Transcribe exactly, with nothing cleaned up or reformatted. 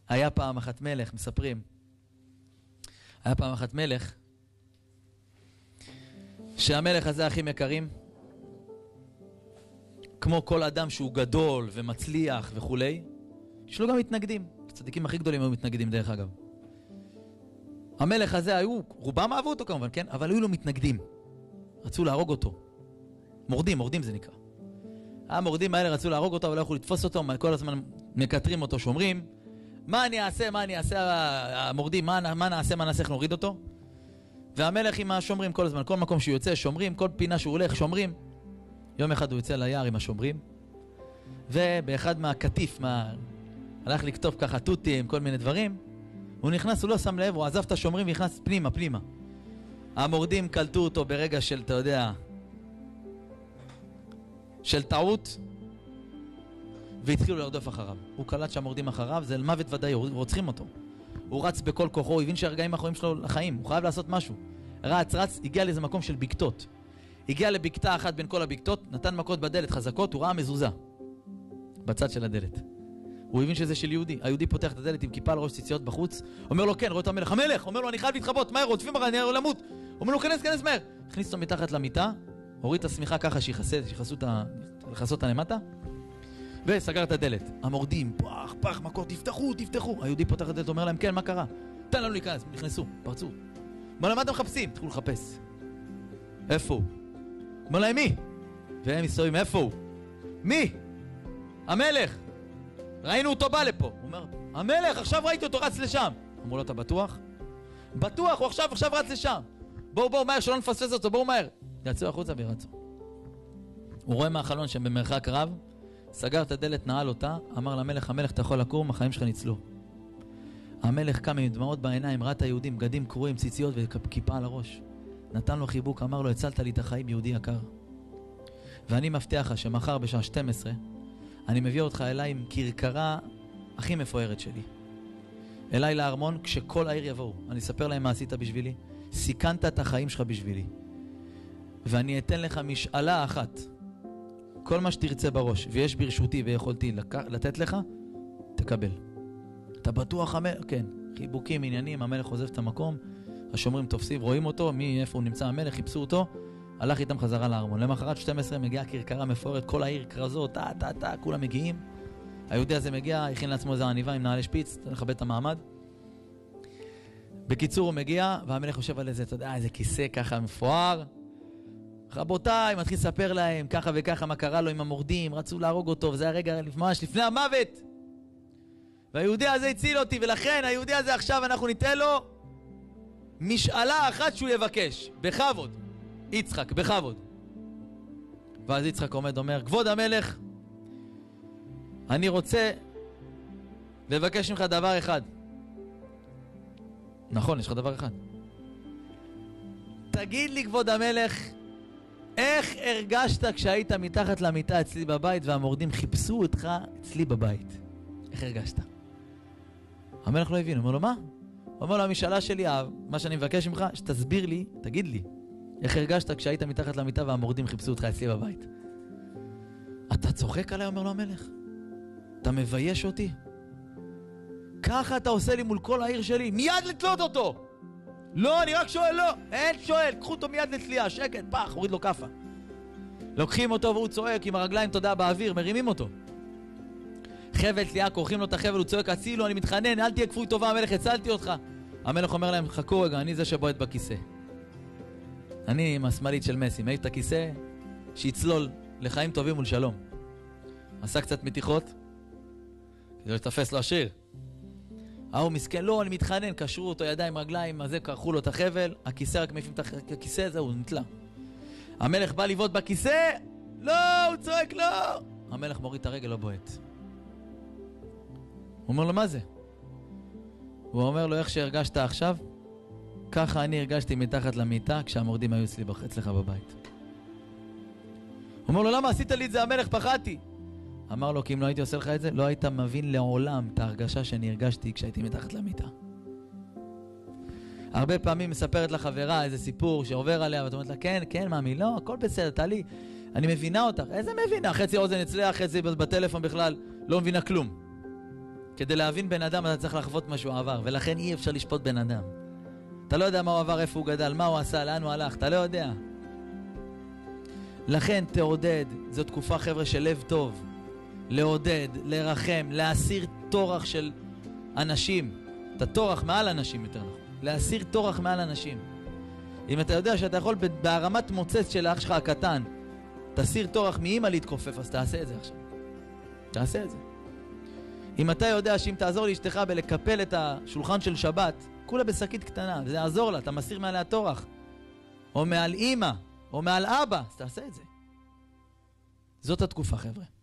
היה פעם אחת מלך, מספרים. היה פעם אחת מלך, שהמלך הזה הכי יקרים, כמו כל אדם שהוא גדול ומצליח וכולי, יש לו גם מתנגדים. הצדיקים הכי גדולים היו מתנגדים דרך אגב. המלך הזה היו, רובם אהבו אותו כמובן, כן? אבל היו לו מתנגדים. רצו להרוג אותו. מורדים, מורדים זה נקרא. המורדים האלה רצו להרוג אותו, אבל לא יכולו לתפוס אותו, כל הזמן מקטרים אותו, שומרים. מה אני אעשה, מה אני אעשה, המורדים, מה, מה נעשה, מה נעשה, איך נוריד אותו? והמלך עם השומרים כל הזמן, כל מקום שהוא יוצא, שומרים, כל פינה שהוא הולך, שומרים. יום אחד הוא יוצא ליער עם השומרים, ובאחד מהכתיף, מה... הלך לכתוב ככה טוטים, כל מיני דברים, הוא נכנס, הוא לא שם לב, הוא עזב את השומרים ונכנס פנימה, פנימה. המורדים קלטו אותו ברגע של, אתה יודע, של טעות, והתחילו לרדוף אחריו. הוא קלט שהמורדים אחריו, זה מוות ודאי, רוצחים אותו. הוא רץ בכל כוחו, הוא הבין שהרגעים האחרונים שלו לחיים, הוא חייב לעשות משהו. רץ, רץ, הגיע לאיזה מקום של בקתות. הגיע לבקתה אחת בין כל הבקתות, נתן מכות בדלת חזקות, הוא ראה מזוזה בצד של הדלת. הוא הבין שזה של יהודי. היהודי פותח את הדלת עם כיפה על ראש ציציות בחוץ, אומר לו כן, רואה את המלך, המלך, אומר לו אני חייב להתחבות, מהר, רודפים אחרי, אני הולך למות. אומר לו כנס, כנס מהר. הכניס אותו מתחת למיטה, הוריד את השמיכה ככה שיחסו אותה למטה, וסגר את הדלת. המורדים, פח, פח, מכות, תפתחו, תפתחו. היהודי פותח את הדלת, אומר להם כן, מה קרה? תן לנו להיכנס, נכנסו, פרצו. אומר להם, מה אתם מחפשים? תחילו לחפש. איפה הוא? אומר להם מי? והם מסתובבים, איפה הוא? מי? המלך. ראינו אותו בא לפה. הוא אומר, המלך, עכשיו ראיתי אותו רץ לשם. אמרו לו, אתה בטוח? בטוח, הוא עכשיו, עכשיו רץ לשם. בואו, בואו, מהר, שלא נפספס אותו, בואו מהר. יצאו החוצה וירצו. הוא רואה מהחלון שהם במרחק רב, סגר את הדלת, נעל אותה, אמר למלך, המלך, אתה יכול לקום, החיים שלך ניצלו. המלך קם עם דמעות בעיניים, ראה את היהודים, בגדים קרועים, ציציות וכיפה על הראש. נתן לו חיבוק, אמר לו, הצלת לי את החיים, יהודי יקר. ואני מבטיח לך שמחר בשעה שתים עשרה, אני מביא אותך אליי עם כרכרה הכי מפוארת שלי. אליי לארמון, כשכל העיר יבואו. אני אספר להם מה עשית בשבילי. סיכנת את החיים שלך בשבילי. ואני אתן לך משאלה אחת. כל מה שתרצה בראש, ויש ברשותי ויכולתי לתת לך, תקבל. אתה בטוח המלך? כן. חיבוקים, עניינים, המלך עוזב את המקום, השומרים תופסים, רואים אותו, מי, איפה הוא נמצא המלך, חיפשו אותו, הלך איתם חזרה לארמון. למחרת שתים עשרה מגיעה כרכרה מפוארת, כל העיר קרזות, טה, טה, טה, כולם מגיעים. היהודי הזה מגיע, הכין לעצמו איזה עניבה עם נעלי שפיץ, לכבד את המעמד. בקיצור הוא מגיע, והמלך יושב על איזה, אתה יודע, איזה כיסא ככה מפואר. רבותיי, מתחיל לספר להם ככה וככה מה קרה לו עם המורדים, רצו להרוג אותו, וזה הרגע ממש לפני המוות. והיהודי הזה הציל אותי, ולכן היהודי הזה עכשיו אנחנו ניתן לו משאלה אחת שהוא יבקש, בכבוד. יצחק, בכבוד. ואז יצחק עומד, אומר, כבוד המלך, אני רוצה לבקש ממך דבר אחד. נכון, יש לך דבר אחד. תגיד לי, כבוד המלך, איך הרגשת כשהיית מתחת למיטה אצלי בבית והמורדים חיפשו אותך אצלי בבית? איך הרגשת? המלך לא הבין, הוא אומר לו, מה? הוא אומר לו, המשאלה שלי, מה שאני מבקש ממך, שתסביר לי, תגיד לי, איך הרגשת כשהיית מתחת למיטה והמורדים חיפשו אותך אצלי בבית? אתה צוחק עליי, אומר לו המלך? אתה מבייש אותי? ככה אתה עושה לי מול כל העיר שלי, מיד לתלות אותו! לא, אני רק שואל, לא, אין שואל, קחו אותו מיד לתלייה, שקט, פח, הוריד לו כפה. לוקחים אותו והוא צועק עם הרגליים, תודה, באוויר, מרימים אותו. חבל תלייה, כורכים לו את החבל, הוא צועק, הצילו, אני מתחנן, אל תהיה כפוי טובה, המלך, הצלתי אותך. המלך אומר להם, חכו רגע, אני זה שבועט בכיסא. אני עם השמאלית של מסי, מעיף את הכיסא, שיצלול לחיים טובים ולשלום. עשה קצת מתיחות, כדי לתפס לו השיר. ההוא מסכן, לא, אני מתחנן, קשרו אותו ידיים, רגליים, הזה, קרחו לו את החבל, הכיסא רק מעיפים את הכיסא הזה, הוא נטלה. המלך בא לבעוט בכיסא, לא, הוא צועק, לא. המלך מוריד את הרגל, לא בועט. הוא אומר לו, מה זה? הוא אומר לו, איך שהרגשת עכשיו, ככה אני הרגשתי מתחת למיטה כשהמורדים היו אצלי אצלך בבית. הוא אומר לו, למה עשית לי את זה, המלך, פחדתי? אמר לו, כי אם לא הייתי עושה לך את זה, לא היית מבין לעולם את ההרגשה שאני הרגשתי כשהייתי מתחת למיטה. הרבה פעמים מספרת לחברה איזה סיפור שעובר עליה, ואת אומרת לה, כן, כן, מאמי, לא, הכל בסדר, תעלי, אני מבינה אותך. איזה מבינה? חצי אוזן אצלך, חצי בטלפון בכלל, לא מבינה כלום. כדי להבין בן אדם אתה צריך לחוות מה שהוא עבר, ולכן אי אפשר לשפוט בן אדם. אתה לא יודע מה הוא עבר, איפה הוא גדל, מה הוא עשה, לאן הוא הלך, אתה לא יודע. לכן תעודד, זו תקופה חבר'ה של לב טוב, לעודד, לרחם, להסיר תורח של אנשים, את התורח מעל אנשים יותר נכון, להסיר תורח מעל אנשים. אם אתה יודע שאתה יכול בהרמת מוצץ של האח שלך הקטן, תסיר תורח מאמא להתכופף, אז תעשה את זה עכשיו. תעשה את זה. אם אתה יודע שאם תעזור לאשתך בלקפל את השולחן של שבת, כולה בשקית קטנה, וזה יעזור לה, אתה מסיר מעליה תורח. או מעל אמא, או מעל אבא, אז תעשה את זה. זאת התקופה חבר'ה.